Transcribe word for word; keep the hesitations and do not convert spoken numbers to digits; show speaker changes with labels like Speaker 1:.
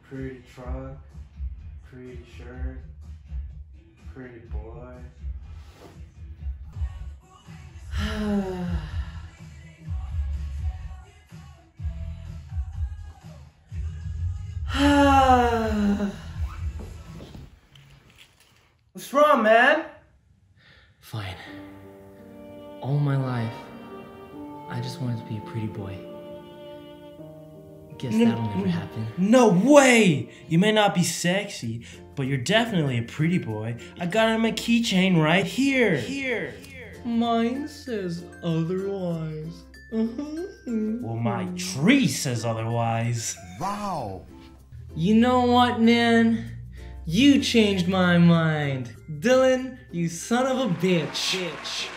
Speaker 1: Pretty truck, pretty shirt, pretty boy. What's wrong, man?
Speaker 2: Fine. All my life, I just wanted to be a pretty boy. Guess
Speaker 1: No,
Speaker 2: that'll never happen.
Speaker 1: No way! You may not be sexy, but you're definitely a pretty boy. I got it on my keychain right here. Here.
Speaker 2: Mine says otherwise.
Speaker 1: Well, my tree says otherwise.
Speaker 3: Wow!
Speaker 2: You know what, man? You changed my mind. Dylan, you son of a bitch. bitch.